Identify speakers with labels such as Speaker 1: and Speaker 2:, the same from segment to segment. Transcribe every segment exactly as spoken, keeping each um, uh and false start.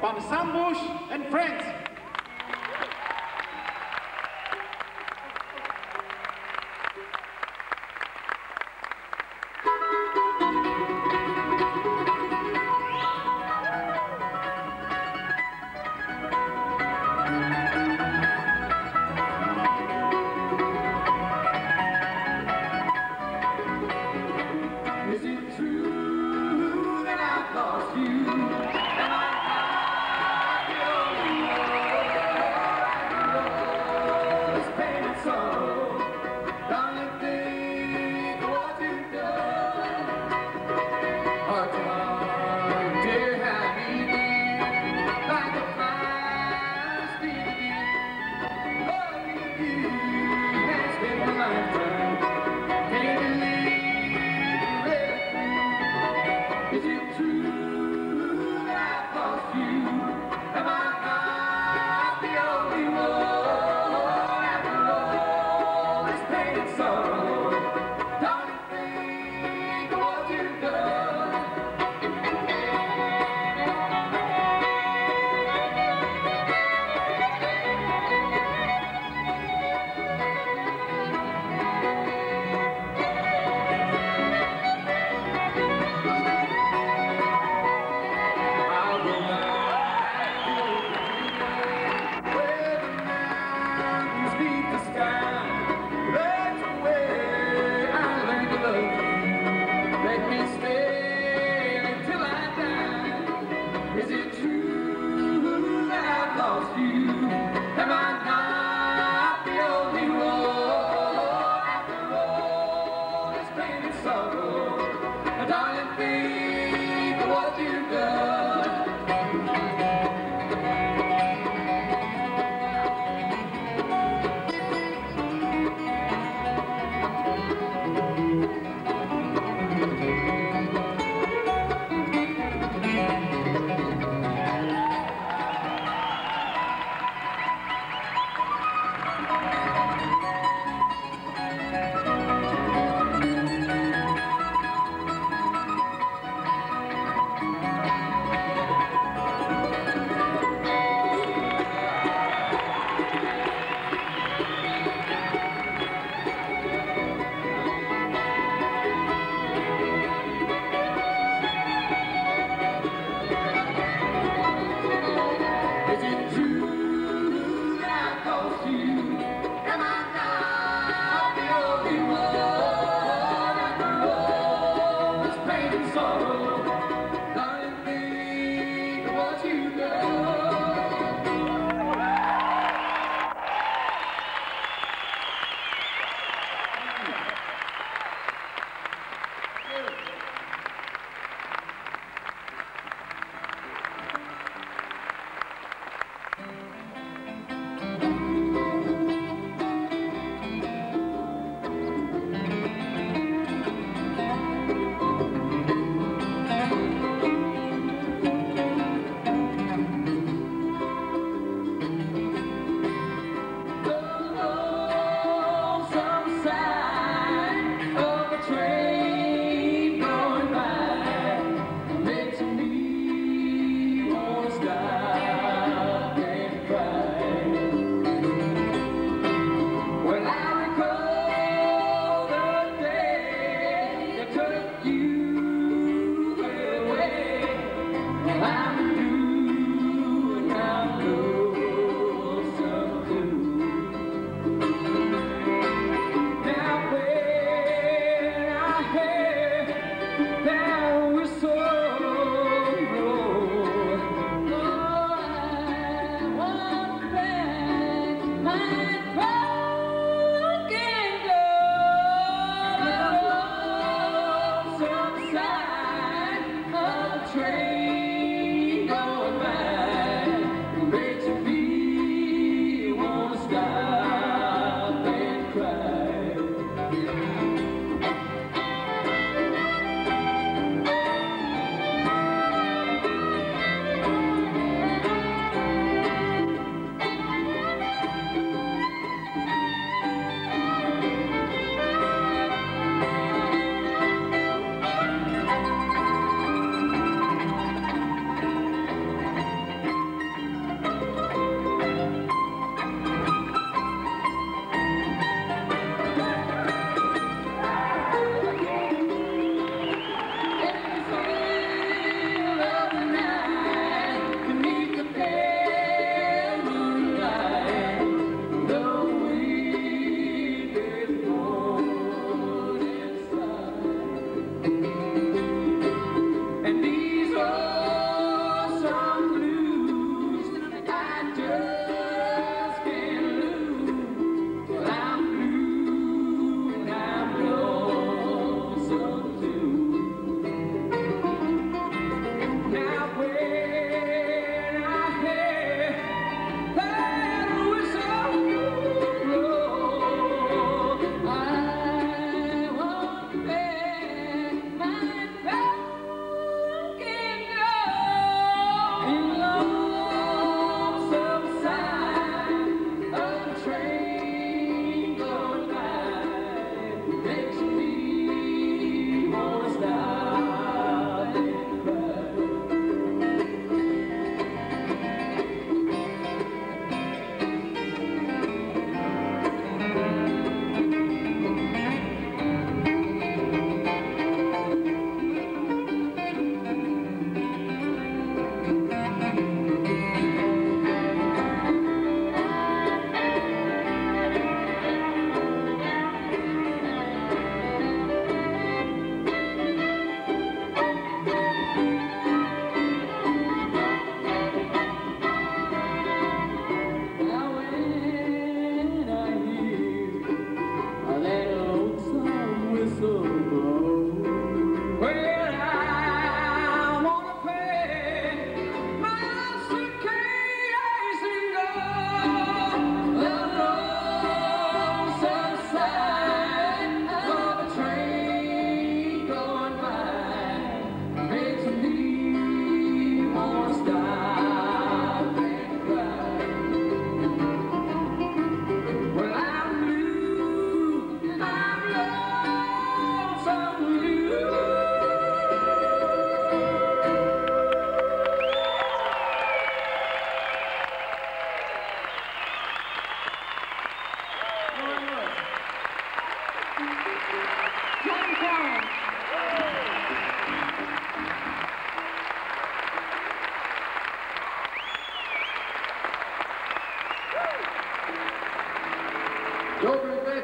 Speaker 1: from Sam Bush and friends.
Speaker 2: Is it true that I've lost you? And I got your love?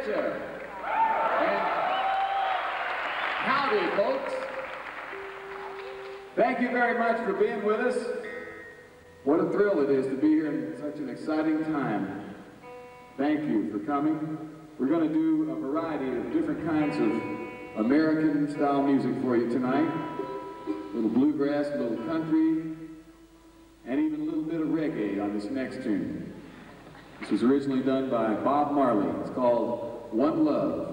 Speaker 3: Fletcher. And howdy, folks. Thank you very much for being with us. What a thrill it is to be here in such an exciting time. Thank you for coming. We're going to do a variety of different kinds of American-style music for you tonight. A little bluegrass, a little country, and even a little bit of reggae on this next tune. This was originally done by Bob Marley. It's called One Love.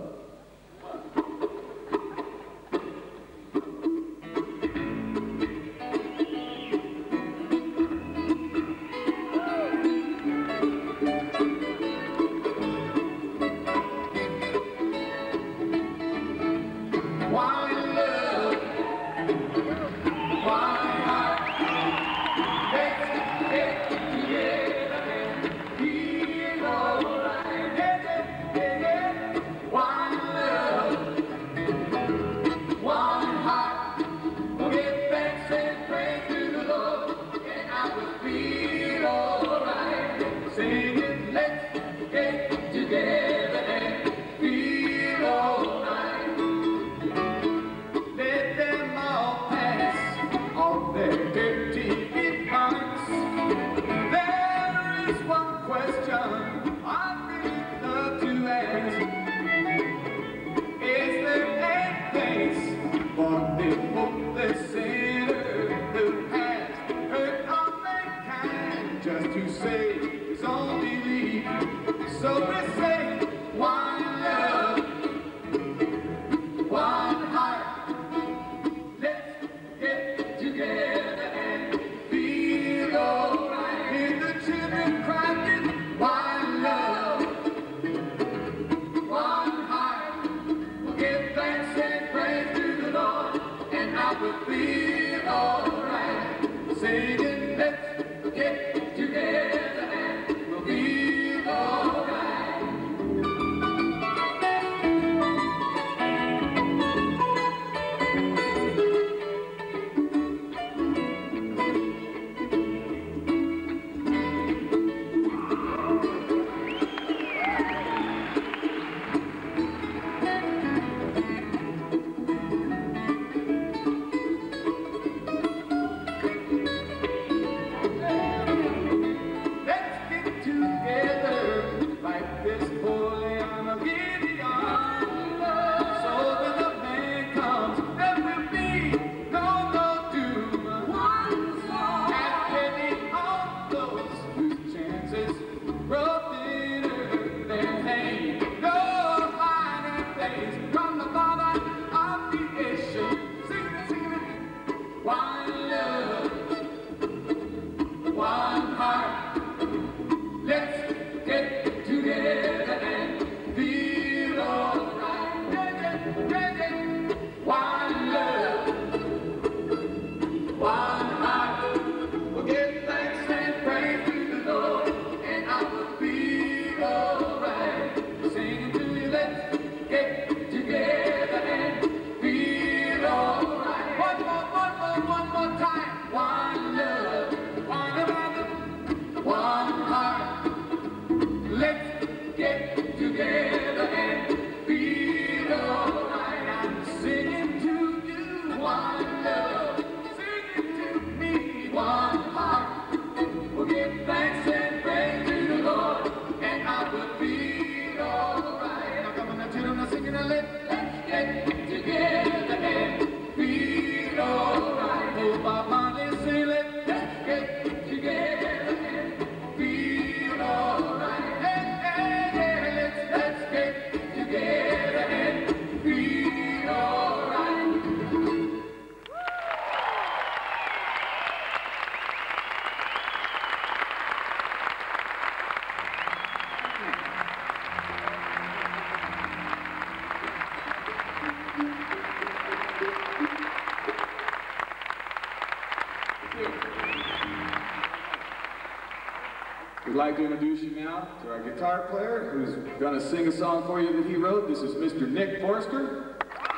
Speaker 3: We'd like to introduce you now to our guitar player who's going to sing a song for you that he wrote. This is Mister Nick Forster.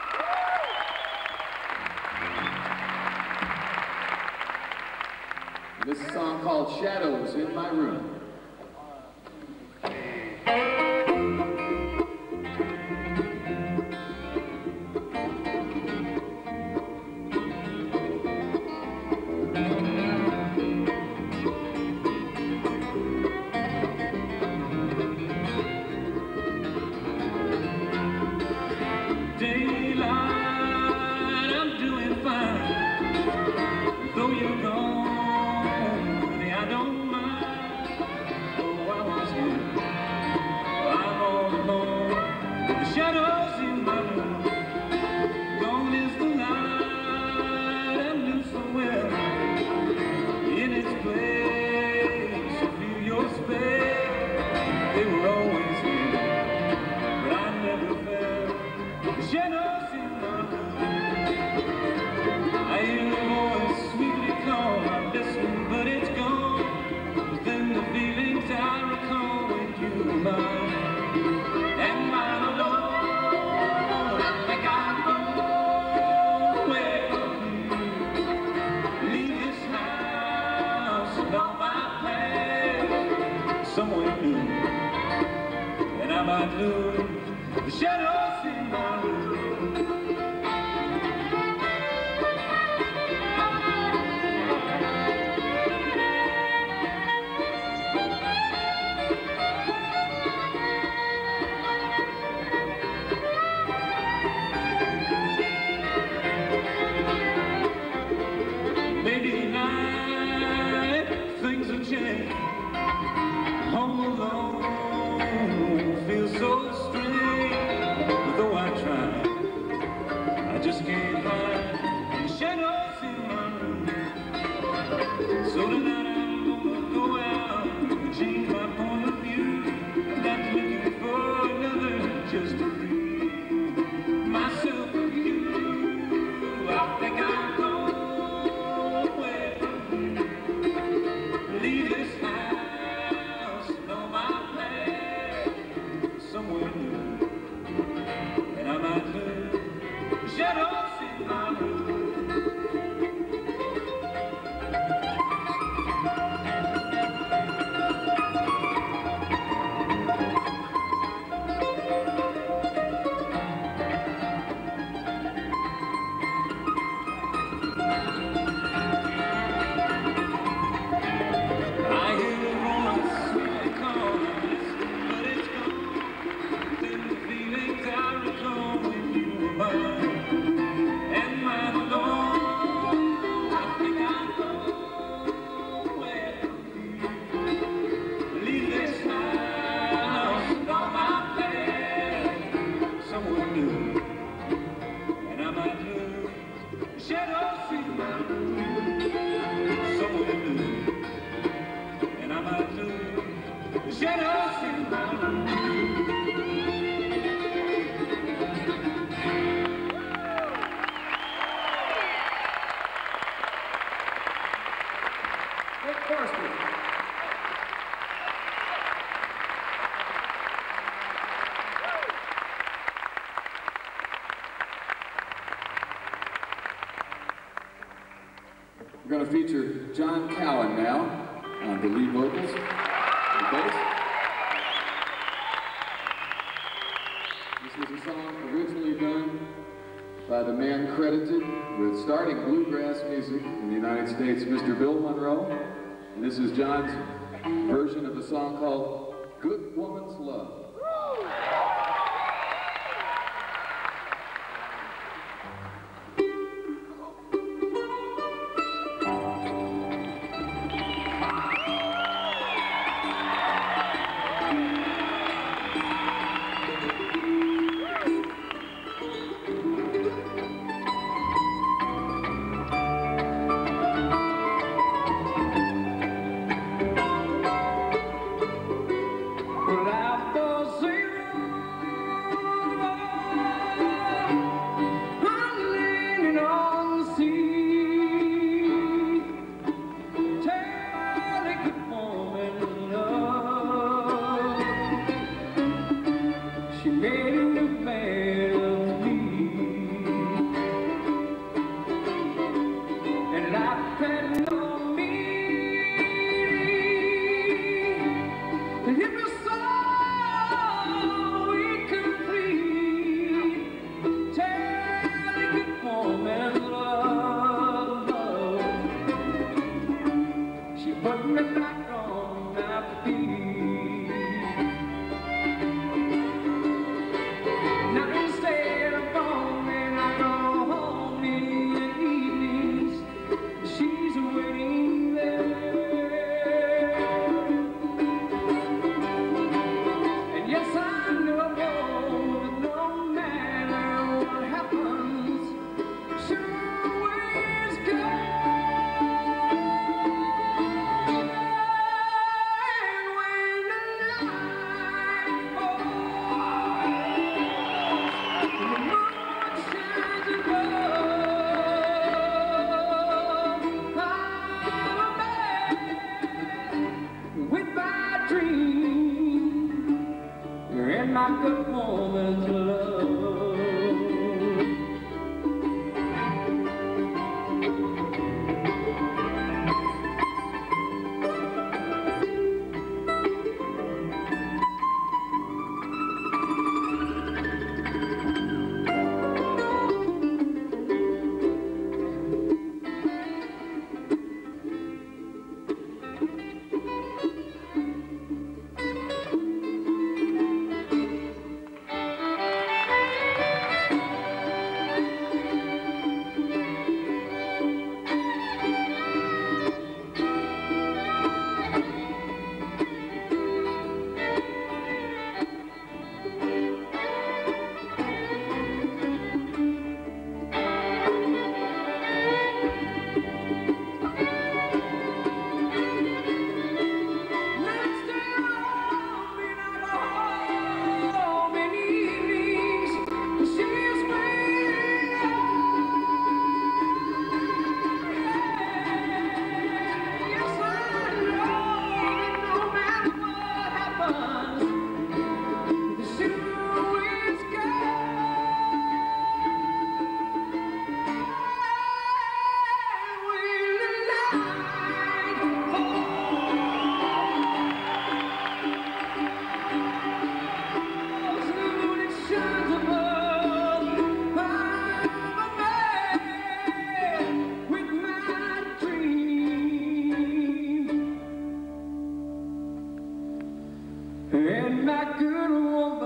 Speaker 3: And this is a song called Shadows in My Room.
Speaker 4: might lose the shadows in my room. Maybe tonight things will change. Home alone feels so strange. Though I try, I just can't hide the shadows in my room. So tonight I'm gonna go out and change my point of view. Not looking for another, just to free myself with you. I think I'm going leave this house, know my plan somewhere new, and I might lose shadows in my room.
Speaker 3: We're going to feature John Cowan now on the lead vocals and bass. This was a song originally done by the man credited with starting bluegrass music in the United States, Mister Bill Monroe. And this is John's version of a song called Good Woman's Love.
Speaker 4: Well, I thought good woman.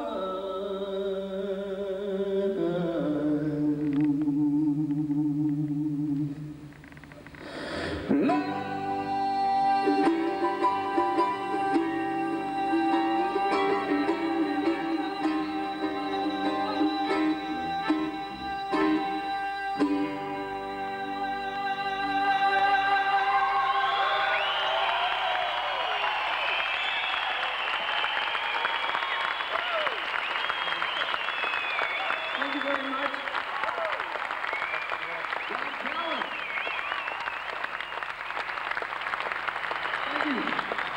Speaker 3: Thank you very much. Jack Palance. Thank you.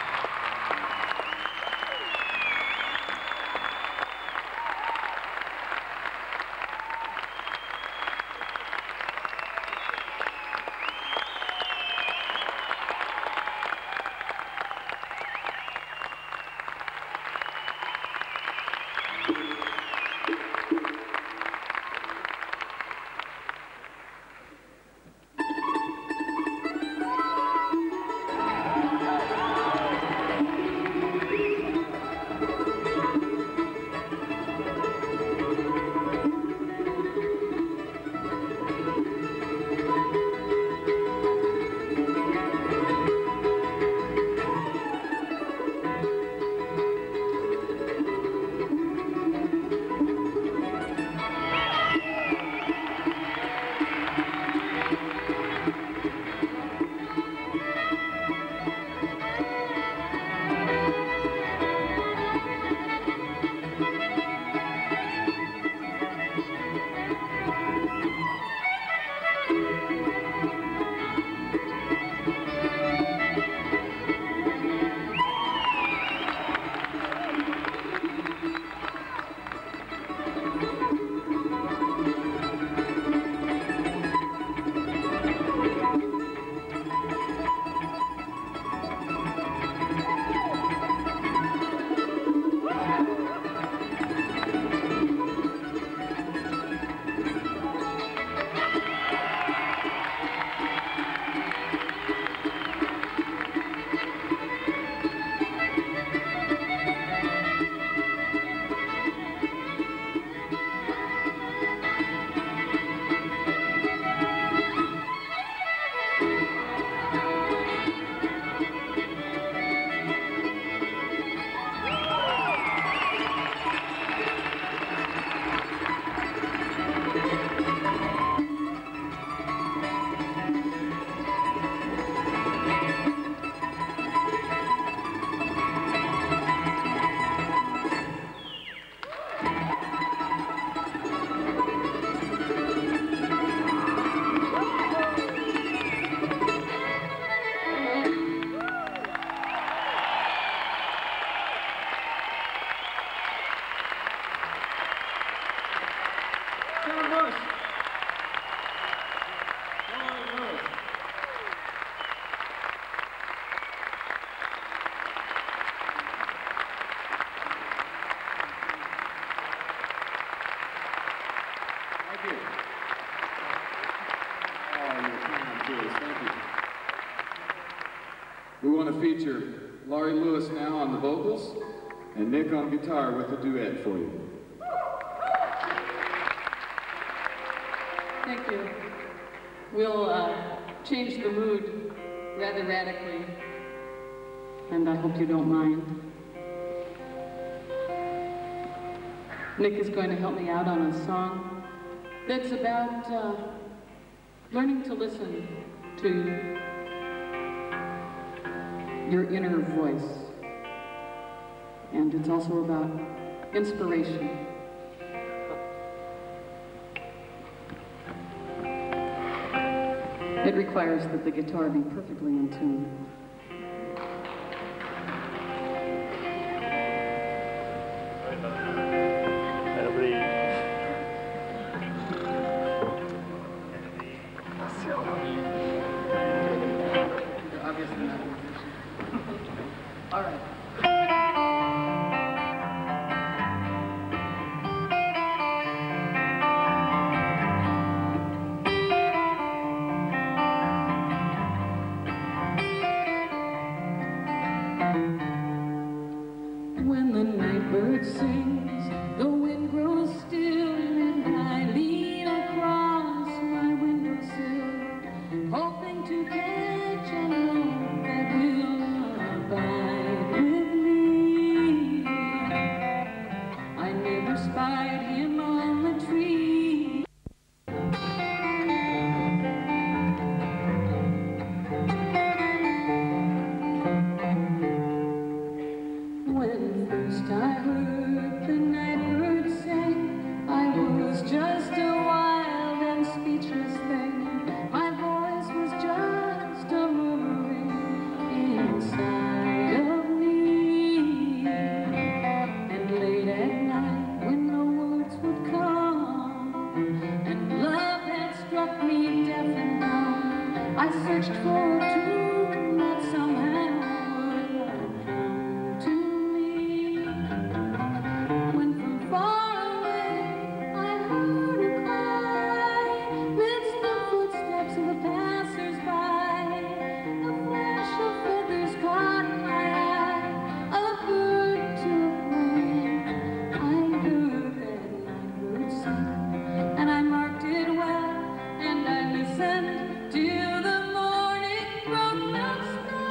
Speaker 3: John Bush. Lloyd Lewis. Thank you. Oh, you're kind to us. Thank you. We want to feature Laurie Lewis now on the vocals and Nick on guitar with a duet for you.
Speaker 5: Thank you. We'll uh, change the mood rather radically, and I hope you don't mind. Nick is going to help me out on a song that's about uh, learning to listen to your inner voice. And it's also about inspiration. It requires that the guitar be perfectly in tune. All right. When the night bird night sings, the wind grows still, and I lean across my windowsill, hoping to catch a love that will abide with me. I never spied him on the tree. When first I heard the night bird sing, I was just a wild and speechless thing. My voice was just a murmuring inside of me. And late at night, when no words would come, and love had struck me deaf and dumb, I searched for a tune that somehow would come to me. When from far away I heard a cry, midst the footsteps of the passers-by, a flash of feathers caught my eye, a bird took wing. I heard that night bird sing, and I marked it well, and I listened till the morning broke the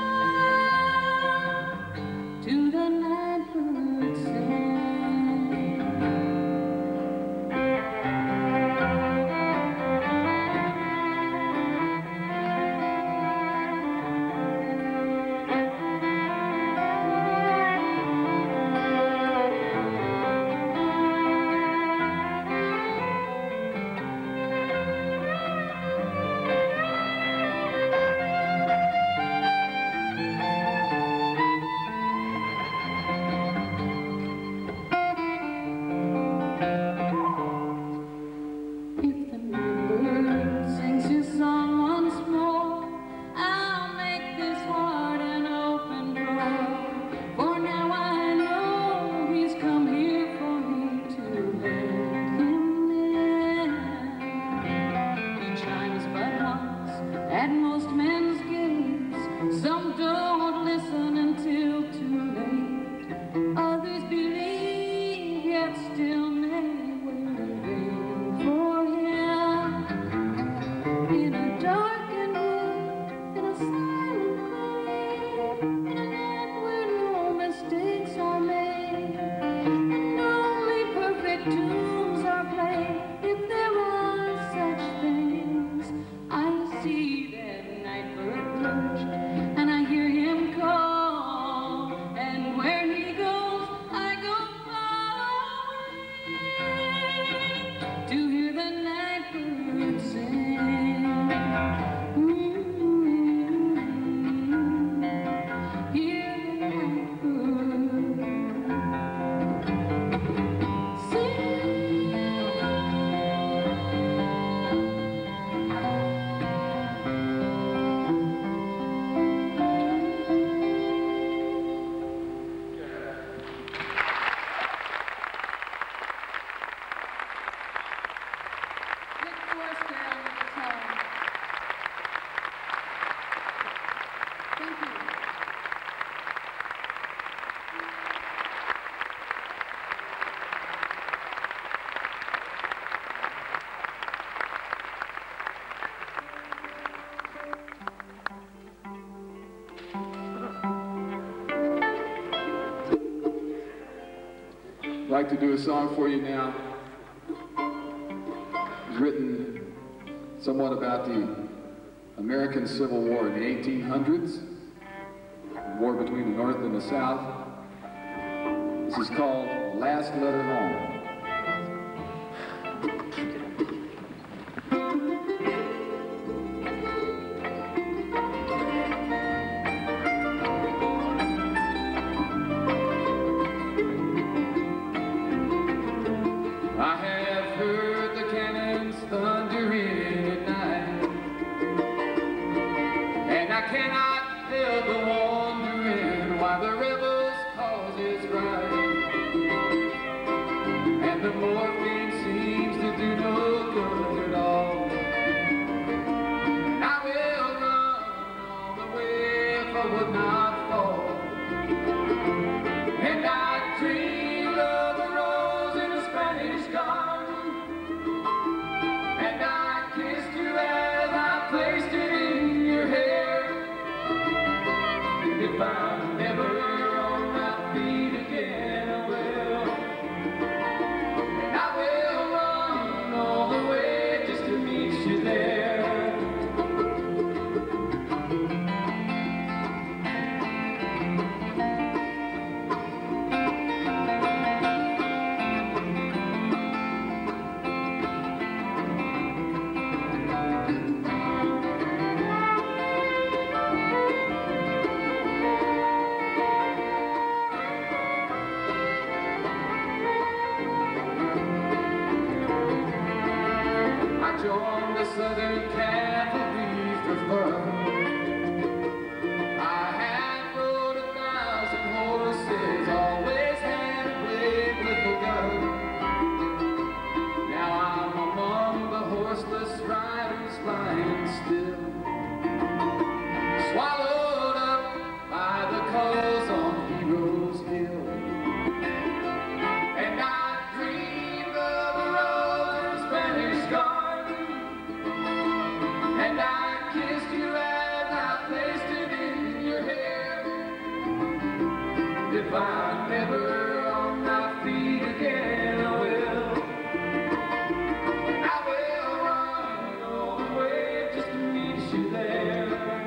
Speaker 5: sky, to the night bird sing. If the night bird sings his song once more, I'll make this heart an open door. For now I know he's come here for me to let him in. He chimes but once at most men's gates. Some don't listen until too late. Others believe, yet still may wait in vain for him. In a darkened wood, in a silent glade, in a land where no mistakes are made, and only perfect tunes are played. If there are such things, I see that night bird perched, and I hear him call, and where he goes, I go following, to hear the night bird sing. Mm-hmm. Hear the night bird sing. Nick Forster on the guitar. Thank you.
Speaker 3: I'd like to do a song for you now. It's written somewhat about the American Civil War in the eighteen hundreds, the war between the North and the South. This is called Last Letter Home. I have heard the cannons thundering at night, and I cannot help but wondering why the rebels cause is right, and the morphine seems to do no
Speaker 4: If I'm never on my feet again, I will. I will run all the way just to meet you there.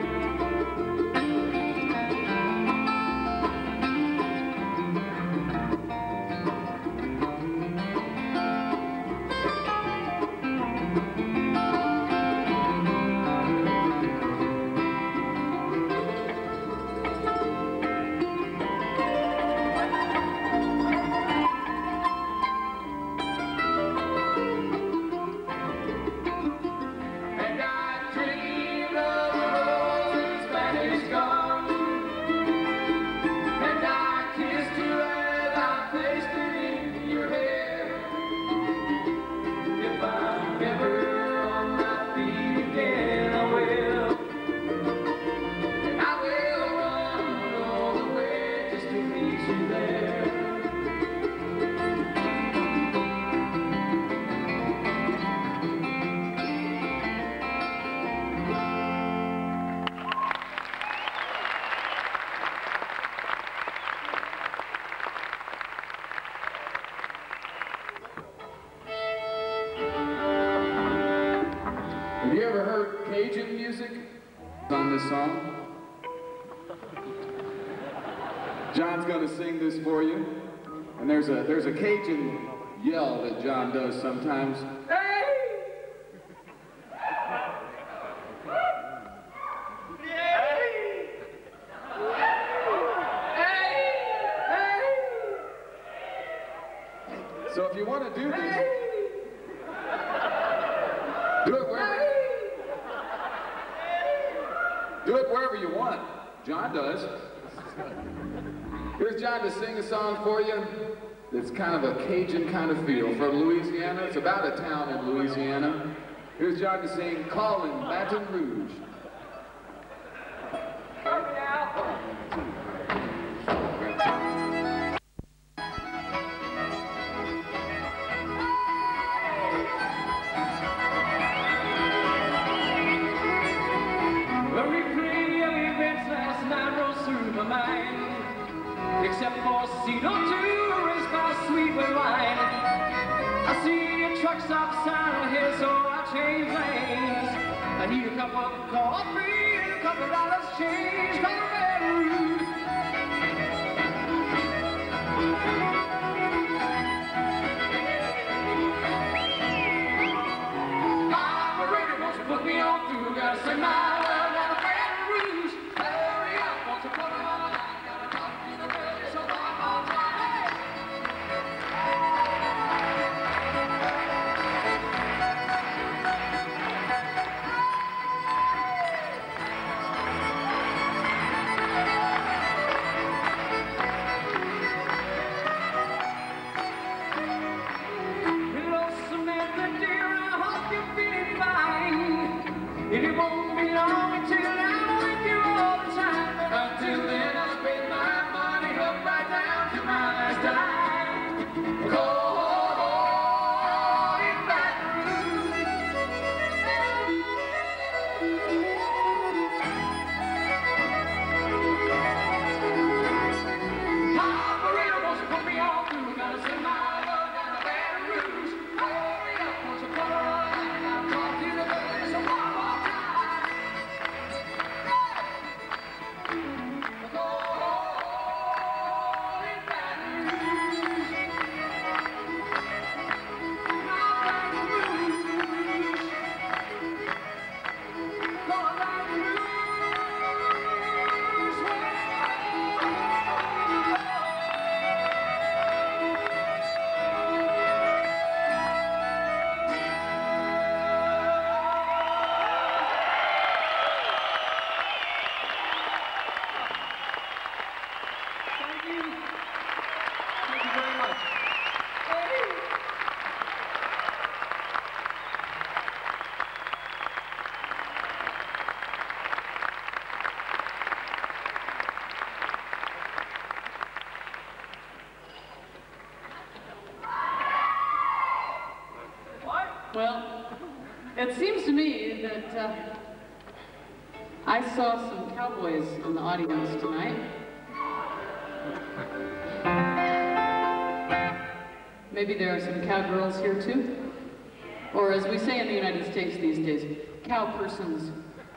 Speaker 3: Have you ever heard Cajun music on this song? John's going to sing this for you. And there's a there's a Cajun yell that John does sometimes. Hey! So if you want to do this, do it wherever, do it wherever you want. John does. Here's John to sing a song for you. It's kind of a Cajun kind of feel from Louisiana. It's about a town in Louisiana. Here's John to sing Callin' Baton Rouge.
Speaker 4: Except for a seat or two raised by sweet red wine. I see a truck stop sign here, so I change lanes. I need a cup of coffee and a couple dollars change. Colorado Rouge. Operator wants to put me on through. Gotta say my love down to Baton Rouge. Hurry up, wants to put me on. If it won't be long until I'm with you all the time, but until then I'll spend my money up right down to my last dime. Cold in Baton Rouge. Operator wants to put me on through. Gotta send my love down to Baton Rouge. Hurry up, wants to put her on. I'll talk to the birds so one more time.
Speaker 5: Well, it seems to me that uh, I saw some cowboys in the audience tonight. Maybe there are some cowgirls here too. Or as we say in the United States these days, cow persons.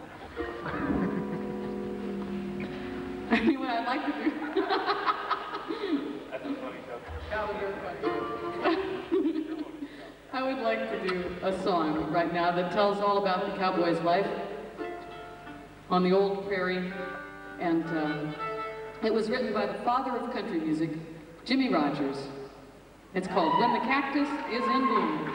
Speaker 5: Anyway, I'd like to do...
Speaker 4: That's a funny joke.
Speaker 5: I would like to do a song right now that tells all about the cowboy's life on the old prairie. And uh, it was written by the father of country music, Jimmie Rodgers. It's called When the Cactus is in Bloom.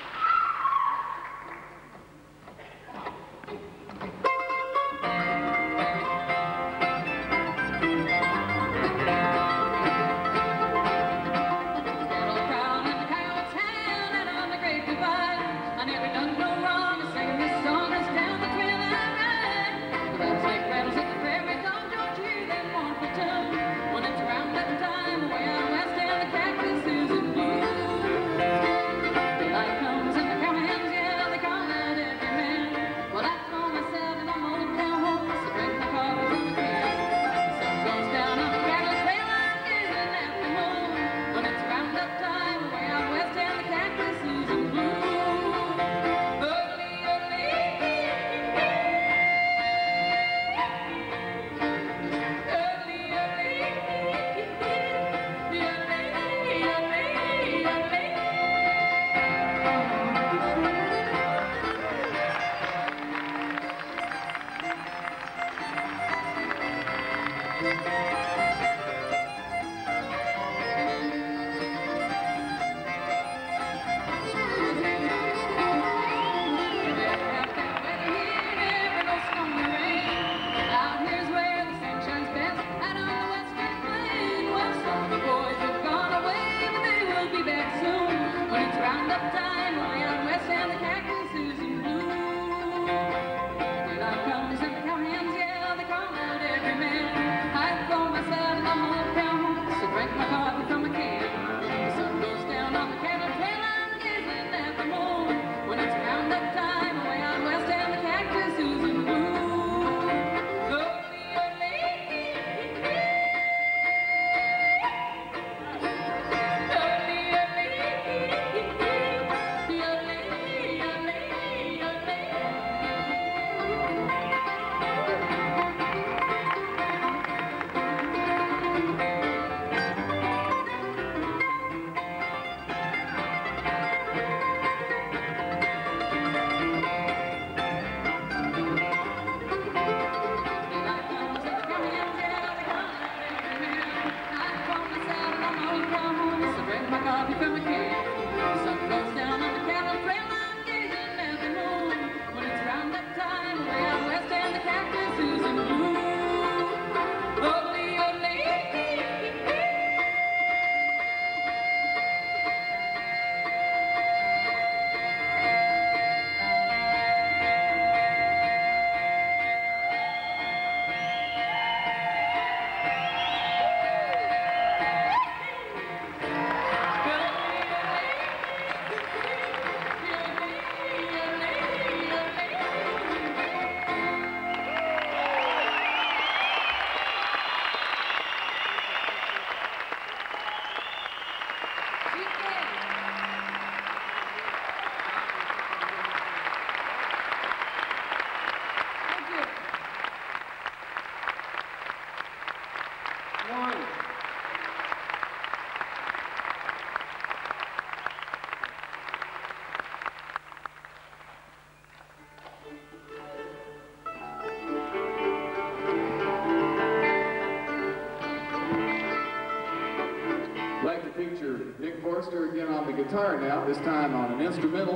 Speaker 3: Nick Forster again on the guitar now, this time on an instrumental.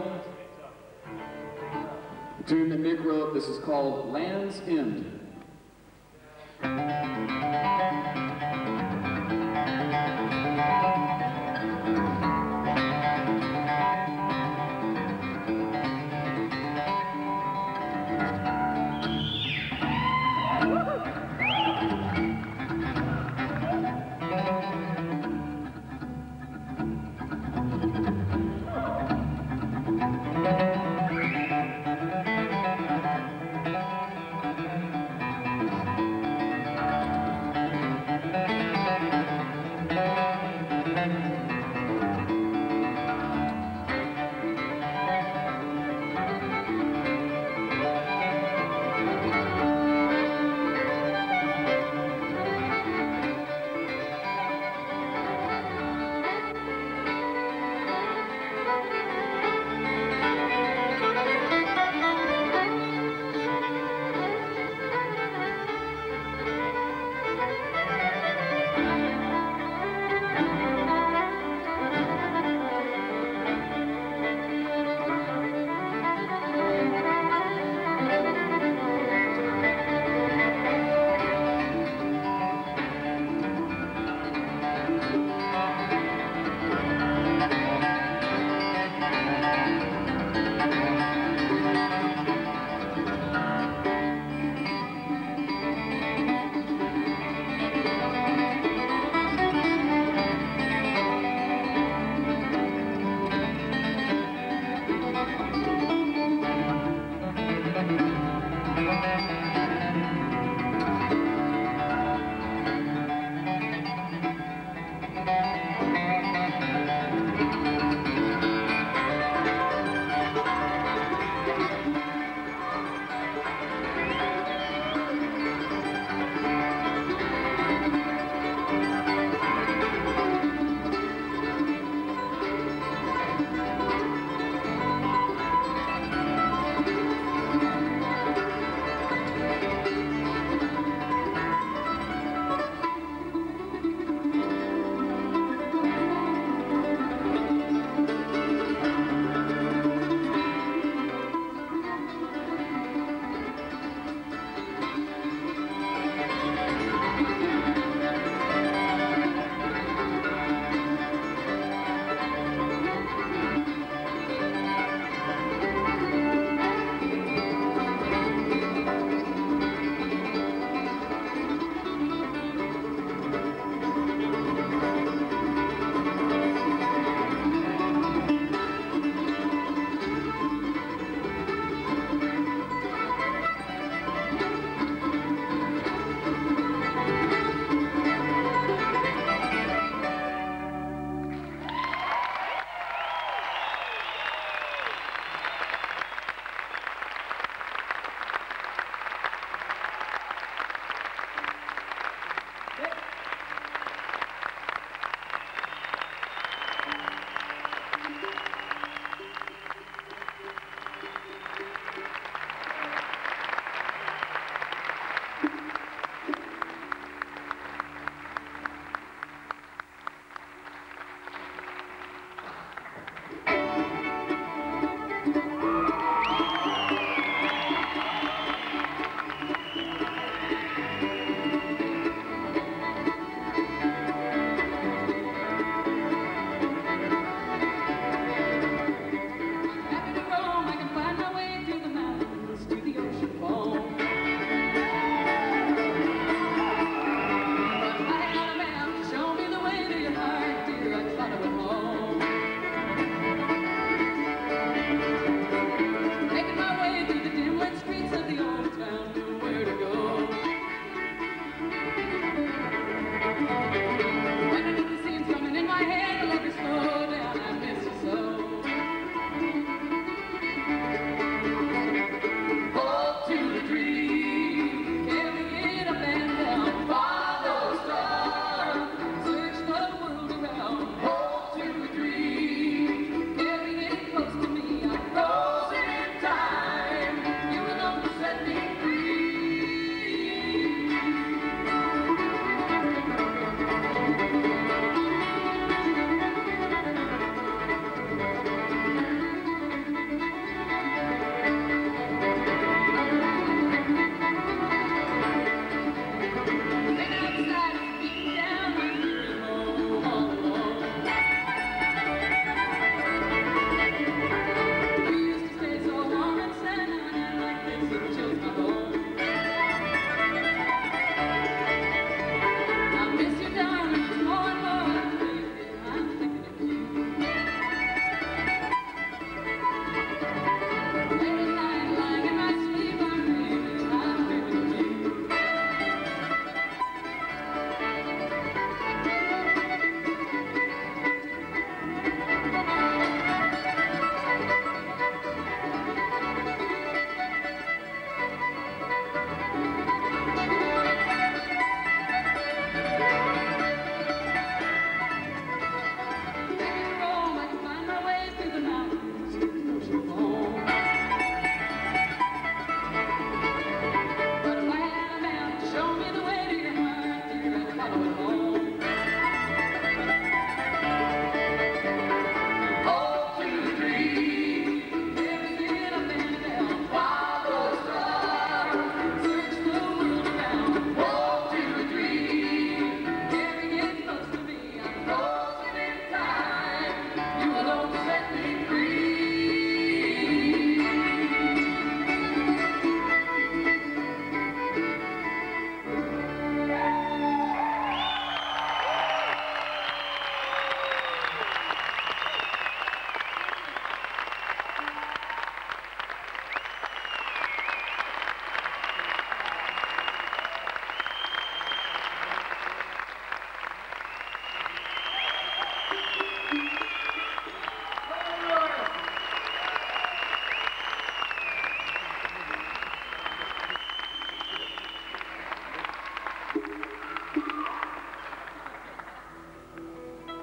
Speaker 3: The tune that Nick wrote, this is called Land's End.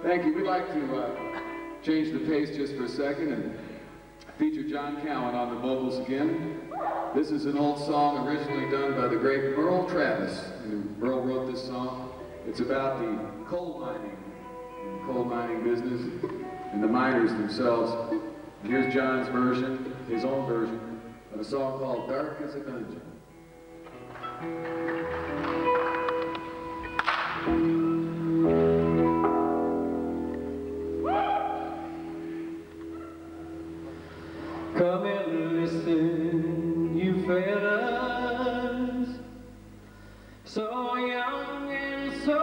Speaker 3: Thank you. We'd like to uh, change the pace just for a second and feature John Cowan on the vocals again. This is an old song originally done by the great Merle Travis. And Merle wrote this song. It's about the coal mining, coal mining business, and the miners themselves. And here's John's version, his own version, of a song called Dark as a Dungeon.
Speaker 4: Come and listen, you fellas, so young and so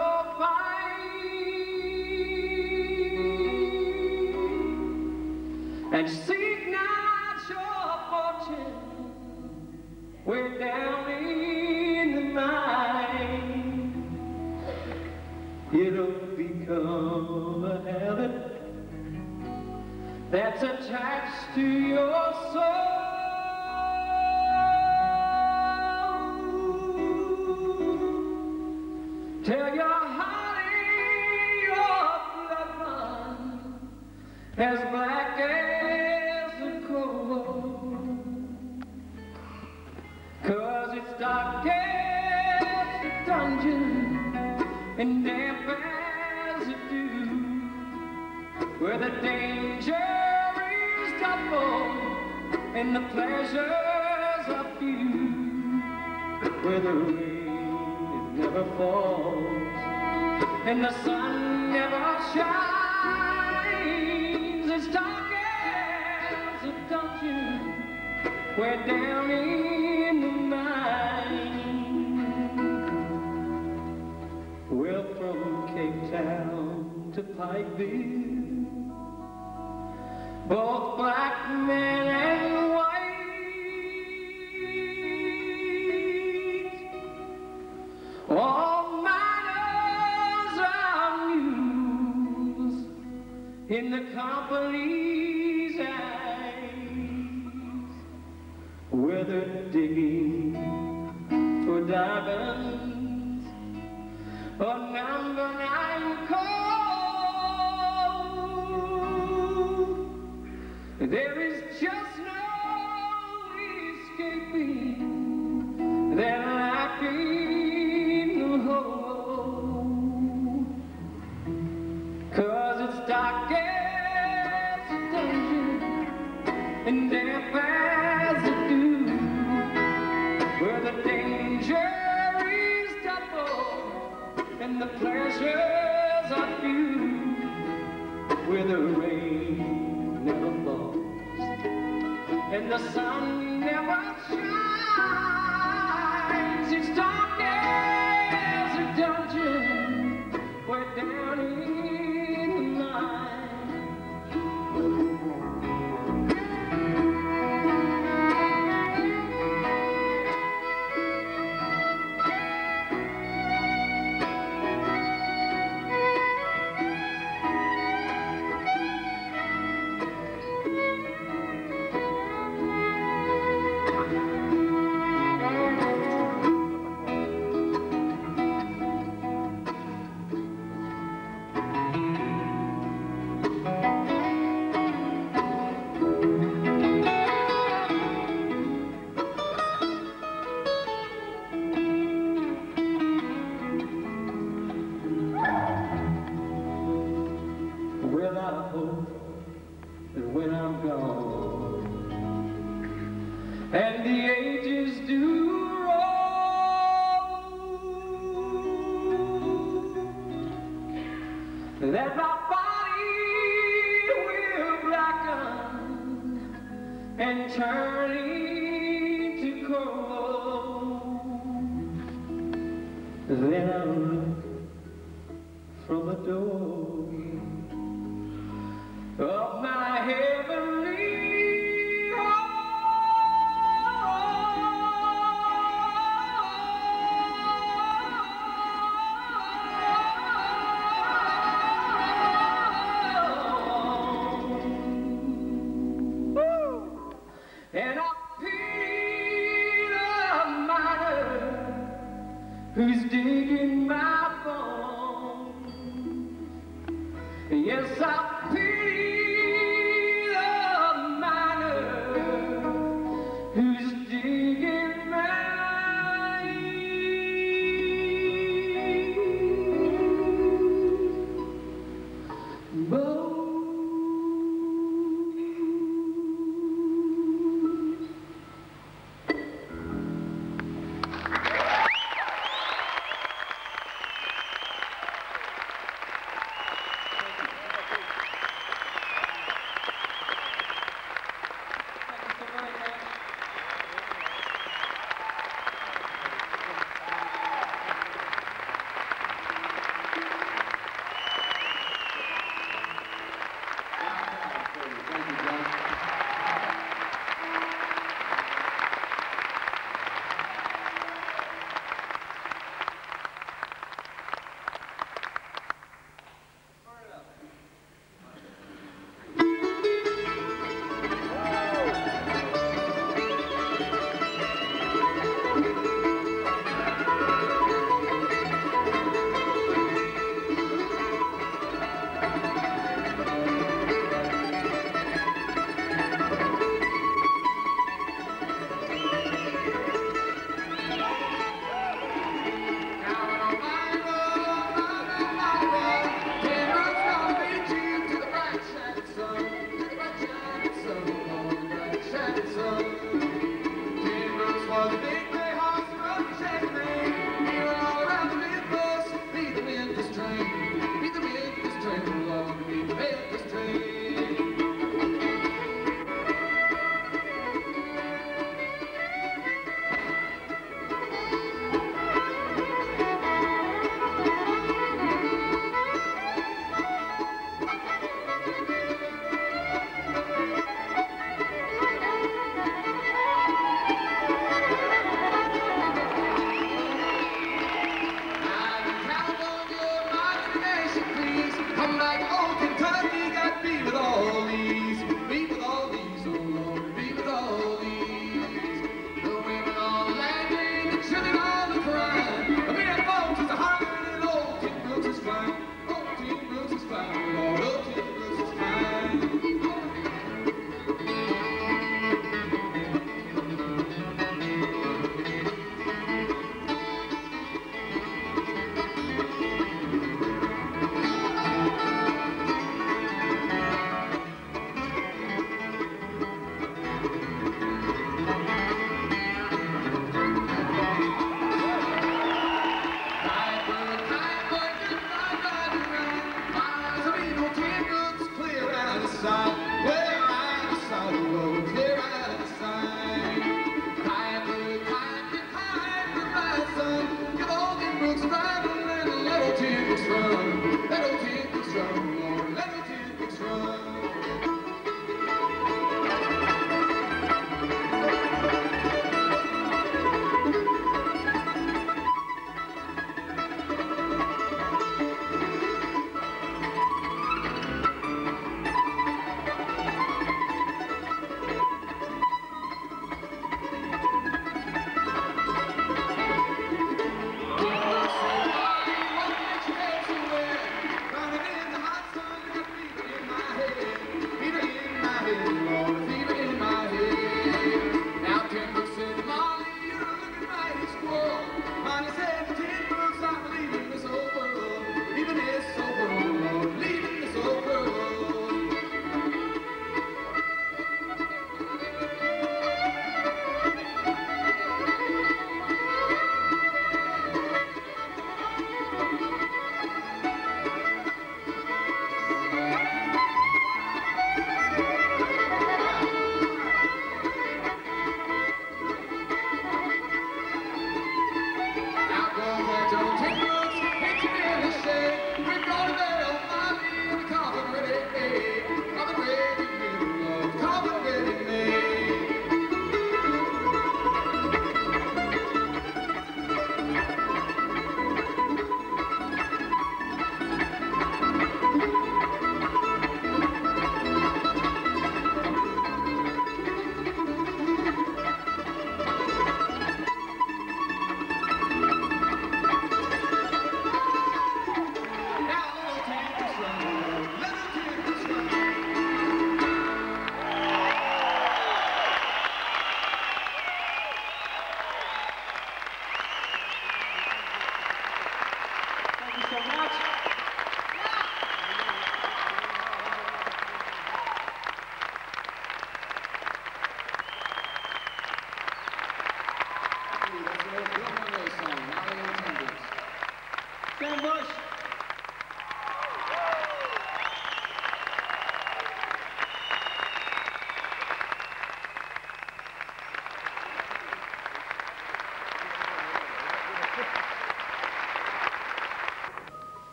Speaker 4: fine, and seek not your fortune way down in the mine. It'll become a habit that's attached to your soul. Tell your heart your blood run as black as the coal, 'cause it's dark as the dungeon and damp as a dew, where the danger and the pleasures are few, where the rain it never falls and the sun never shines. It's dark as a dungeon, where down in the mine. Well, from Cape Town to Pikeville, both black men and white, all miners are mules in the company's eyes, whether digging for diamonds or number nine coal. There is just no escaping that lacking hole, 'cause it's dark as a dungeon and damp as a dew, where the danger is double and the pleasures are few, where the rain never falls and the sun never shines. It's dark as a dungeon, way down in the mine. Well, I hope that when I'm gone and the ages do roll, that my body will blacken and turn into coal. Then I'll look from the door of my heavenly home, and I pity the miner who's digging my bones. Yes, I'll be the miner who's digging my bones.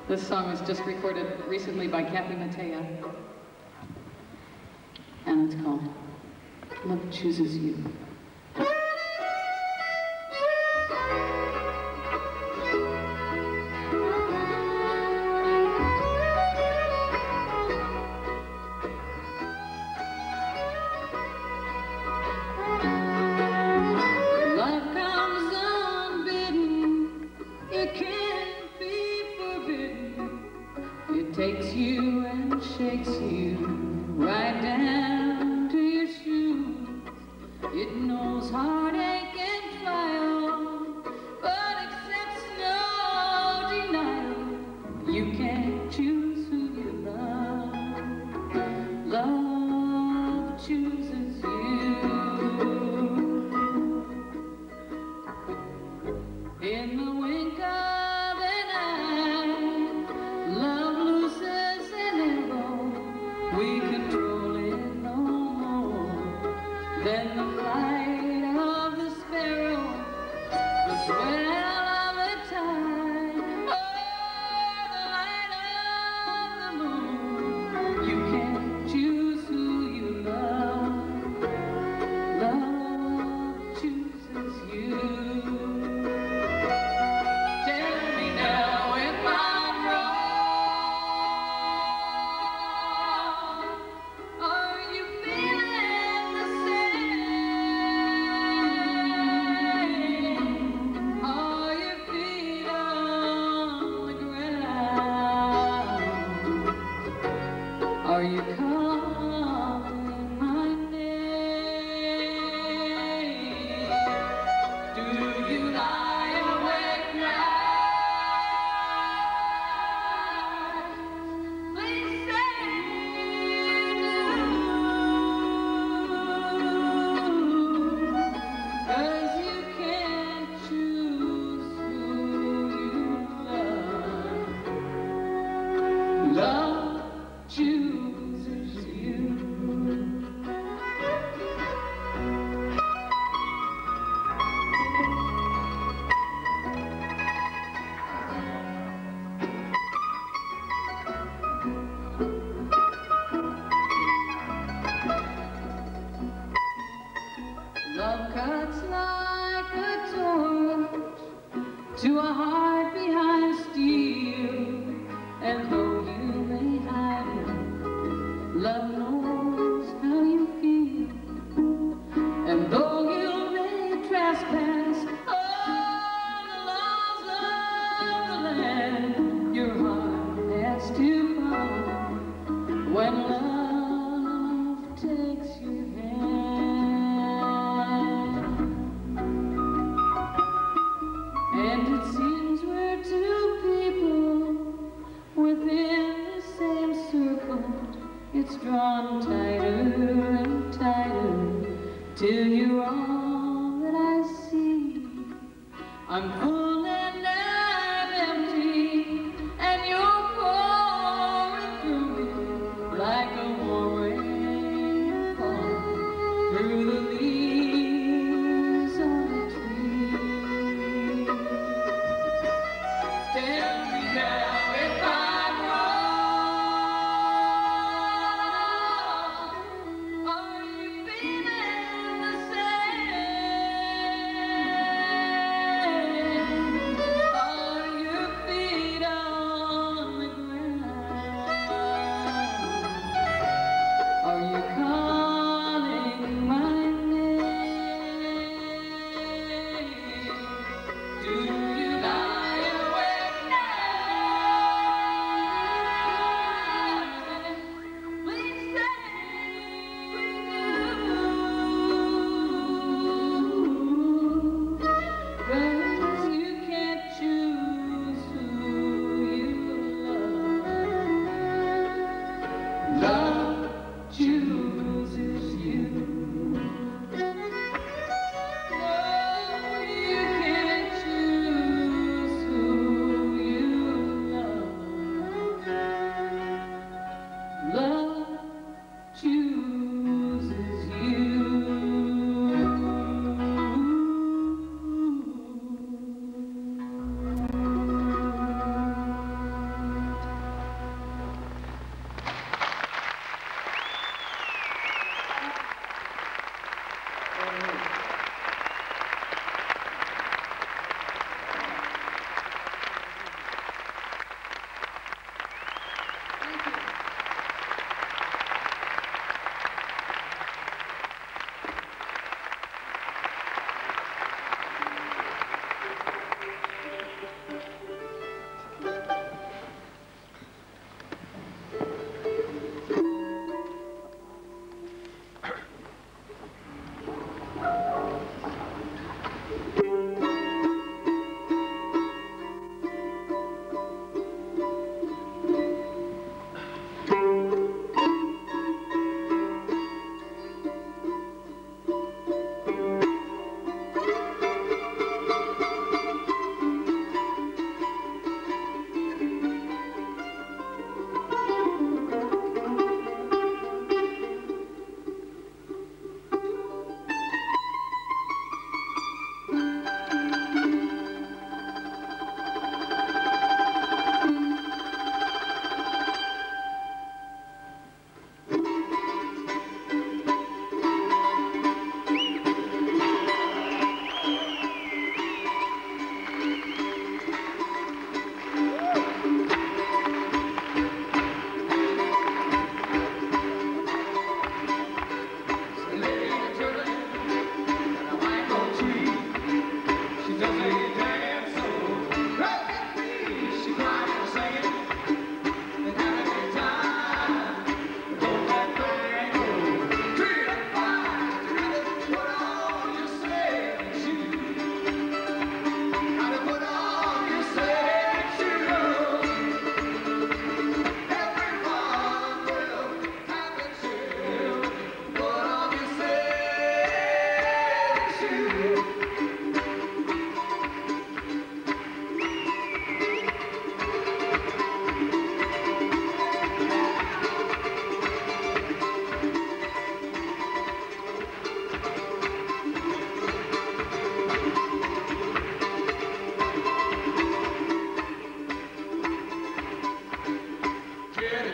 Speaker 5: This song was just recorded recently by Kathy Mattea. And it's called Love Chooses You.
Speaker 6: Takes you and shakes you right down to your shoes. It knows heartache and trial, but accepts no denial. You can't choose who you love. Love chooses you. In the wink of an eye, love loses an arrow. We control it no more than the flight of the sparrow, the swell of the tide, or the light of the moon. You can't choose who you love. Love chooses you. Are you calling my name? Do you lie awake night? Please say you do, 'cause you can't choose who you love. Love chooses you. Love cuts like a torch to a heart behind steel, and though you may hide it, love knows how you feel. And though you may trespass all the laws of the land, your heart has to follow when love takes your hand. And it seems we're two people within the same circle. It's drawn tighter and tighter till you're all that I see. I'm full and I'm empty, and you're pouring through me like a warm rain falling through the leaves on a tree. Tell me now if I'm wrong. Are you feeling the same?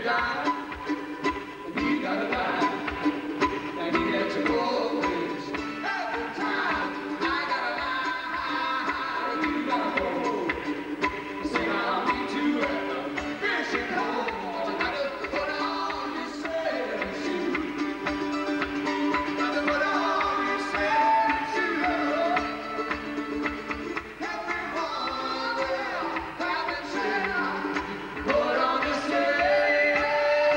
Speaker 6: Put on your sail.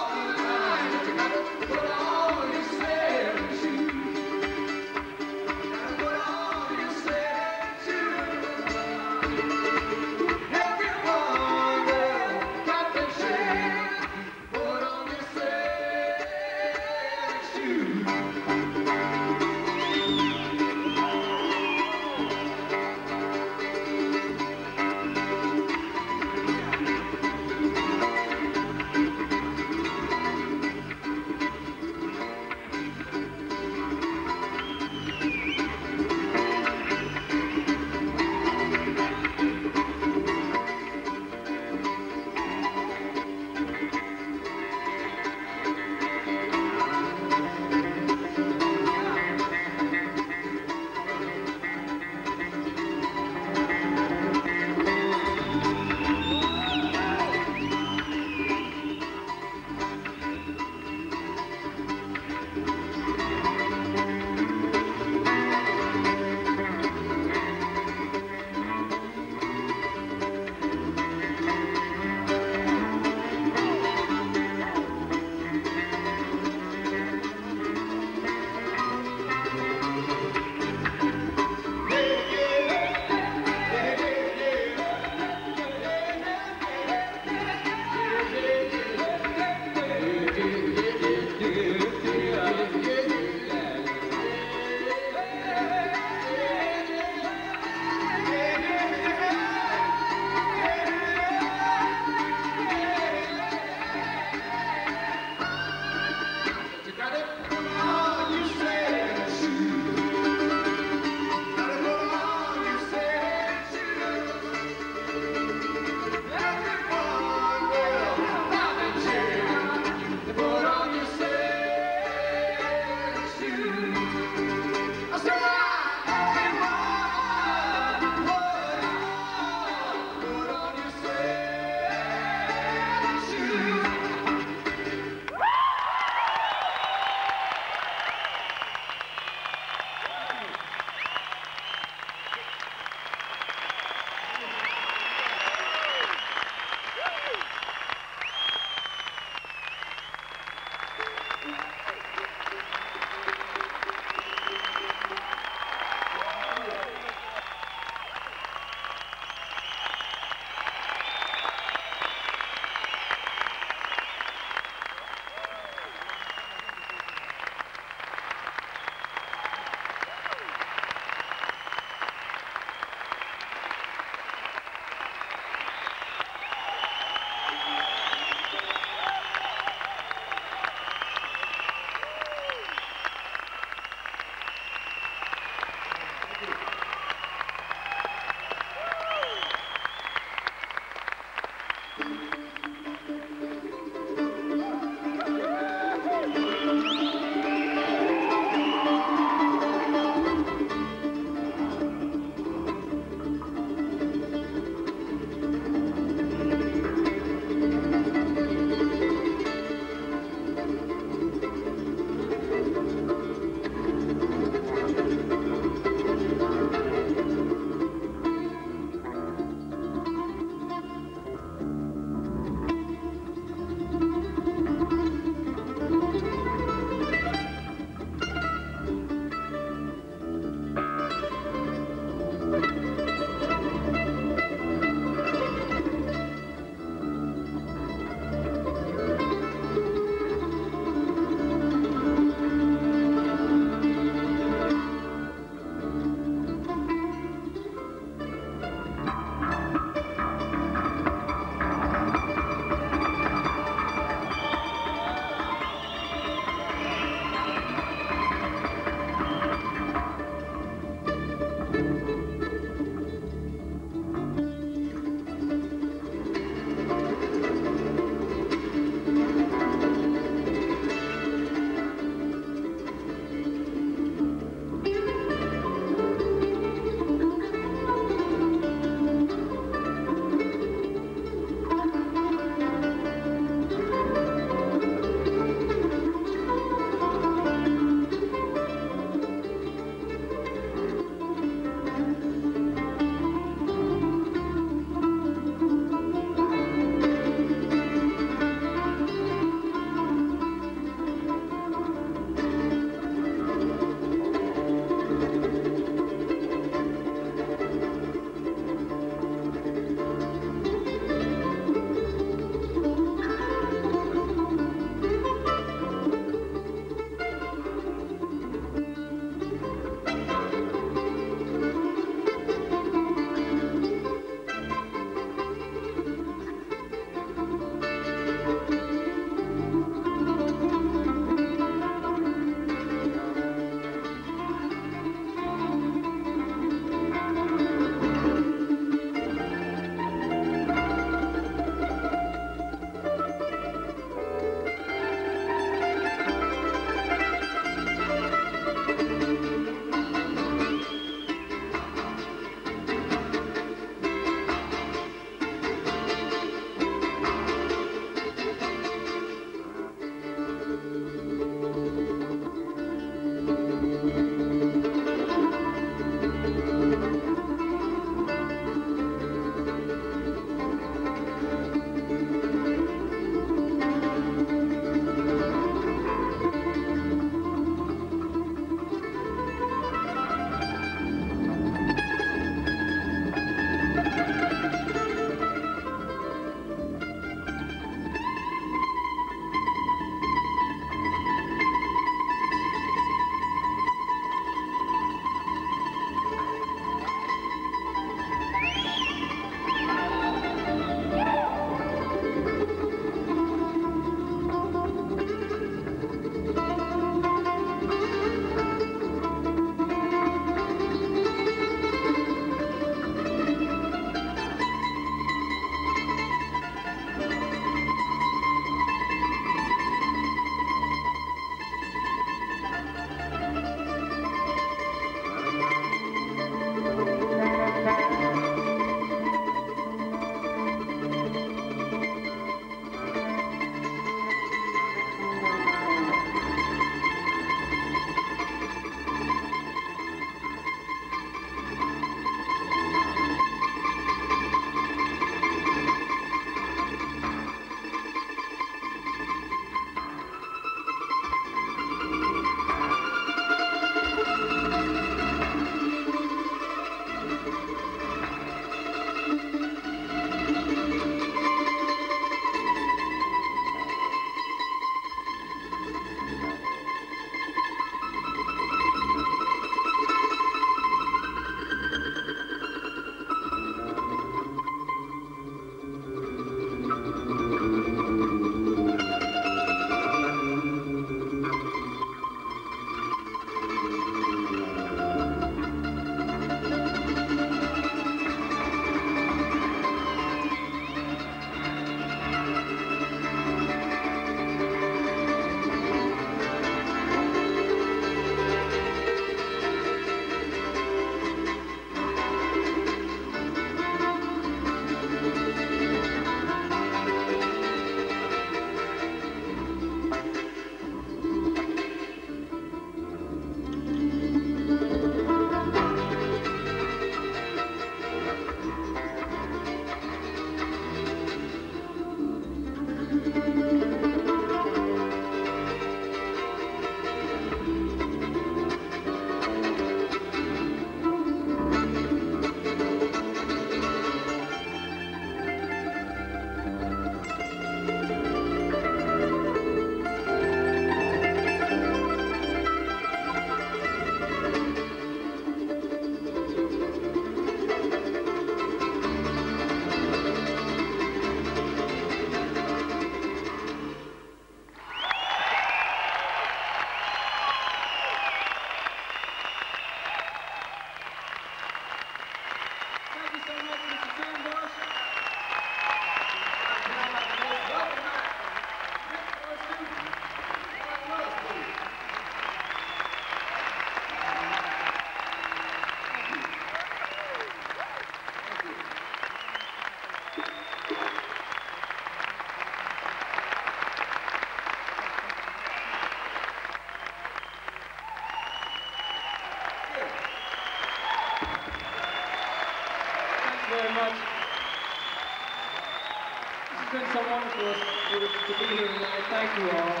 Speaker 6: so wonderful to, to be here tonight. Thank you all.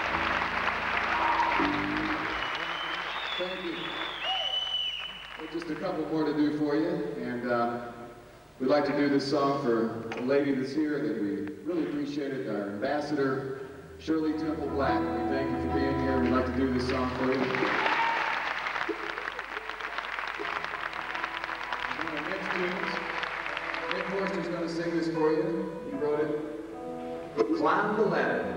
Speaker 3: Thank you. Well, just a couple more to do for you, and uh, we'd like to do this song for a lady that's here that we really appreciated, our ambassador, Shirley Temple Black. We thank you for being here. We'd like to do this song for you. One of the next tunes, Nick Forster's going to sing this for you. He wrote it. Climb the Ladder.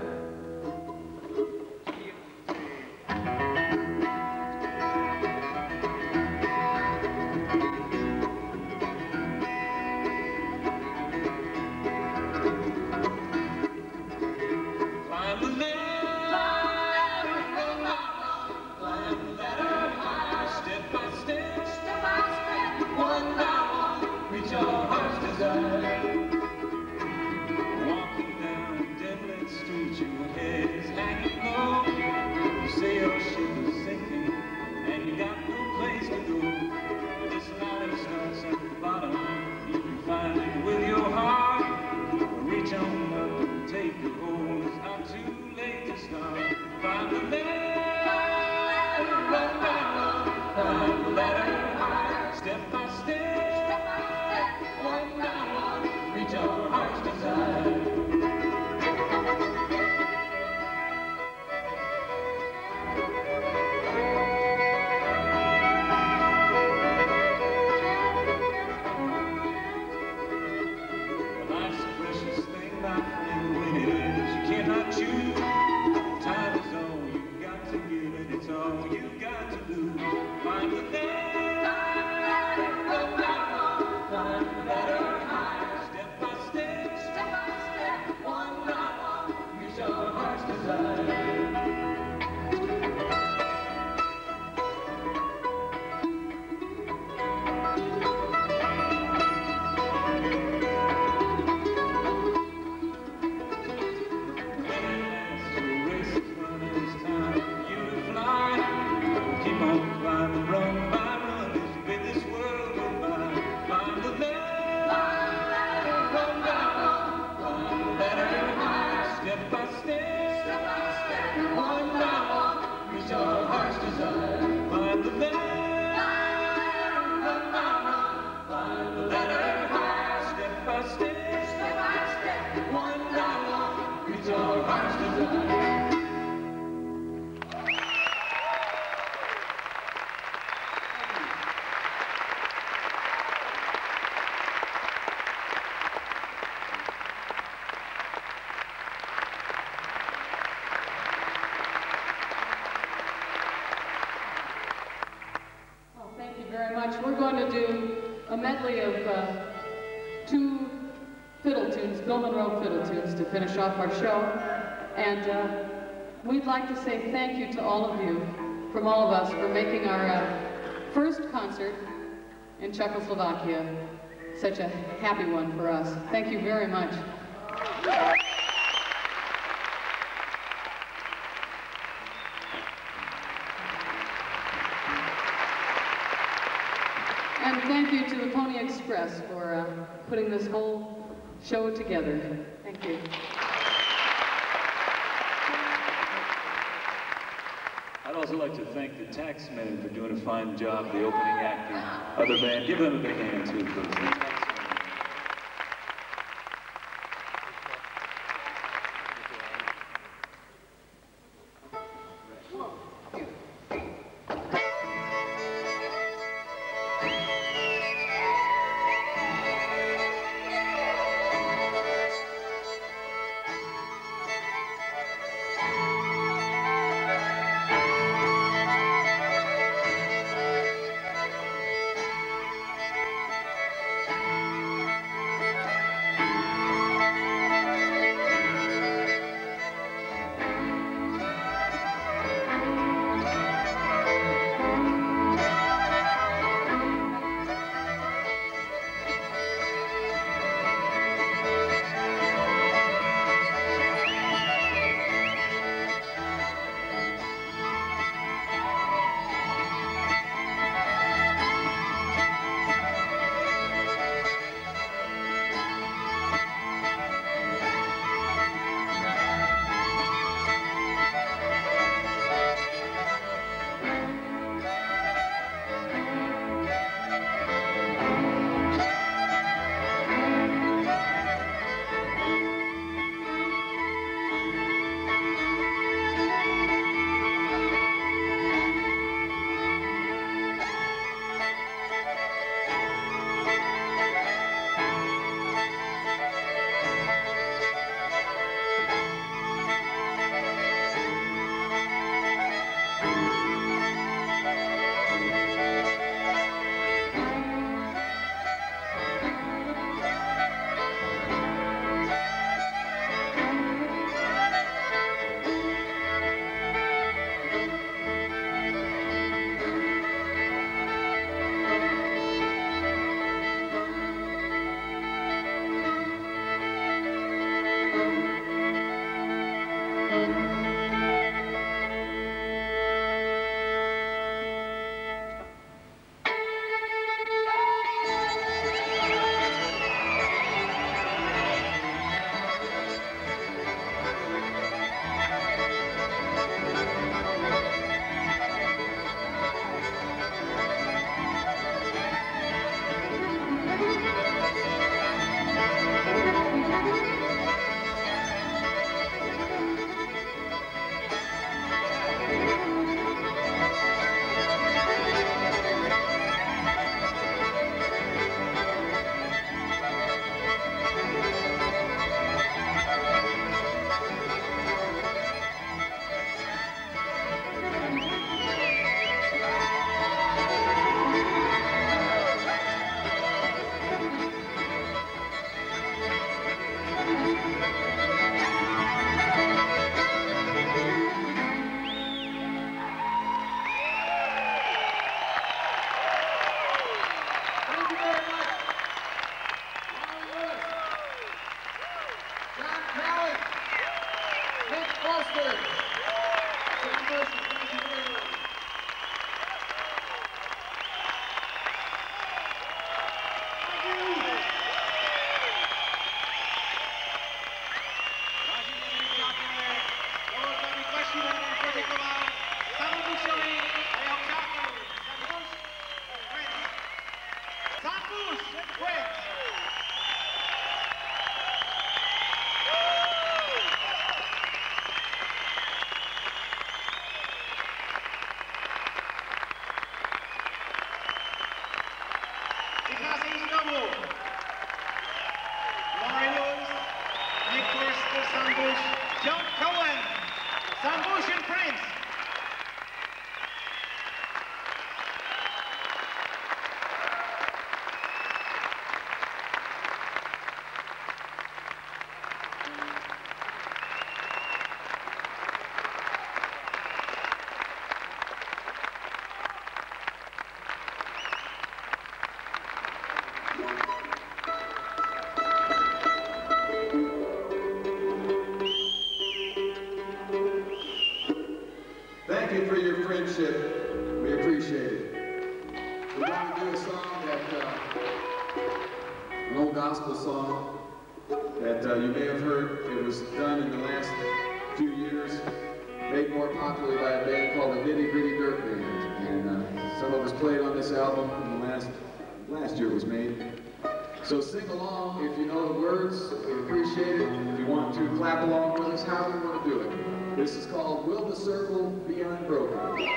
Speaker 6: We're going to do a medley of uh, two fiddle tunes, Bill Monroe fiddle tunes, to finish off our show. And uh, we'd like to say thank you to all of you, from all of us, for making our uh, first concert in Czechoslovakia such a happy one for us. Thank you very much. And thank you to the Pony Express for uh, putting this whole show together. Thank you.
Speaker 4: I'd also like to thank the Taxmen for doing a fine job, the opening act, the other band. Give them a big hand too, please.
Speaker 3: Foster. Sam Bush, thank you very much.
Speaker 1: Vážení přátelé, dovolte, abych vaším jménem poděkoval Samu Bushovi a jeho přátelům. Sam Bush and Friends. Vycházejí znovu Laurie Lewis, Nick Forster, Sam Bush, John Cohen, Sam Bush and Friends.
Speaker 3: Thank you for your friendship. We appreciate it. We're going to do a song that, uh, an old gospel song that uh, you may have heard. It was done in the last few years, made more popular by a band called the Nitty Gritty Dirt Band. And uh, some of us played on this album in the last, last year it was made. So sing along if you know the words. We appreciate it. If you want to clap along with us, however you want to do it. This is called Will the Circle Be Unbroken?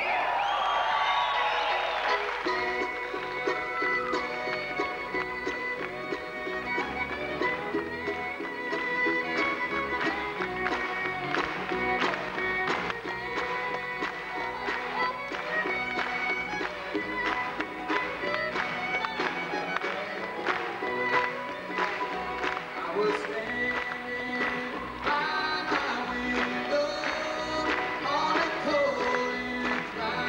Speaker 3: I was standing by my window on a cold and dry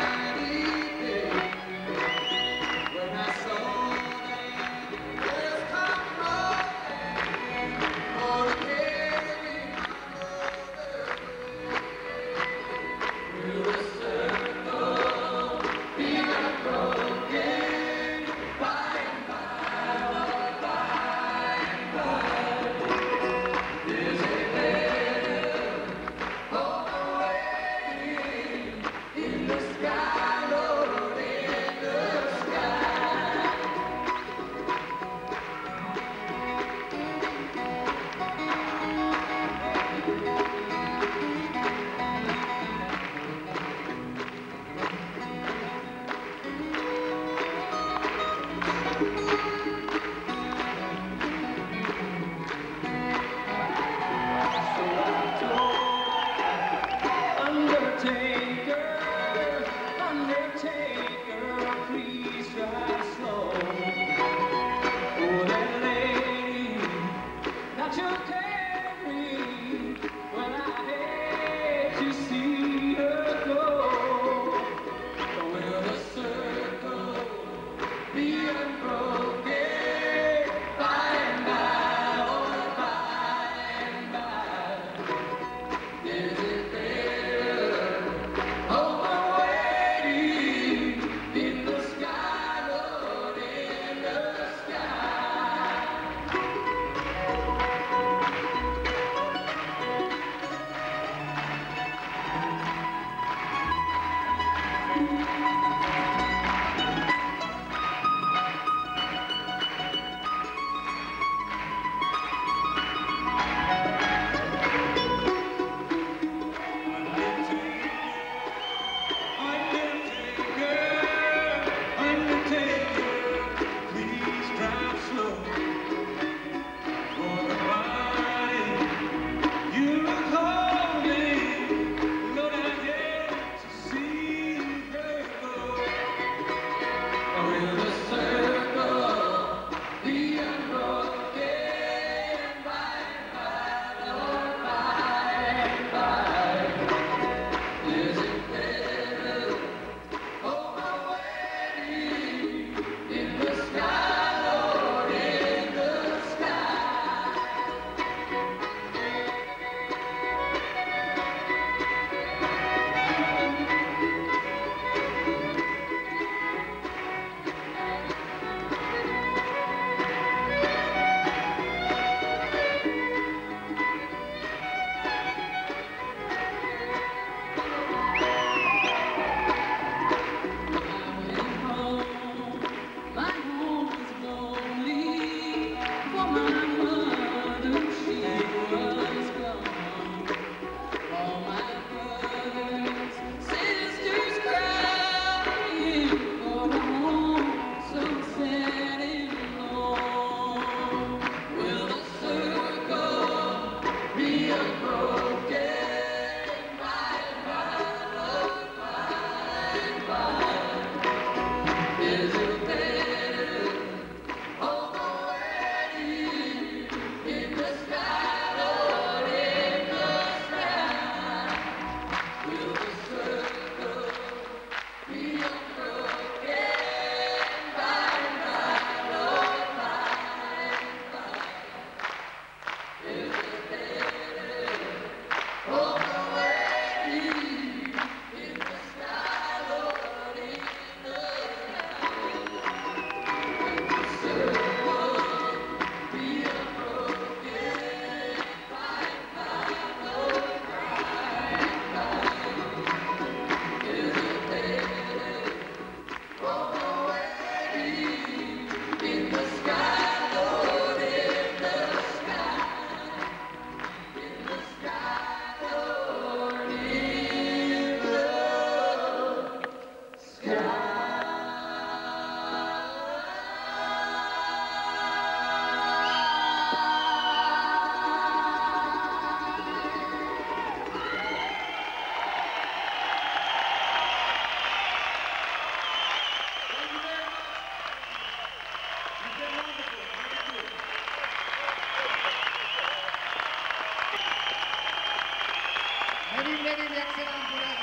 Speaker 1: nevím, jak se nám podaří.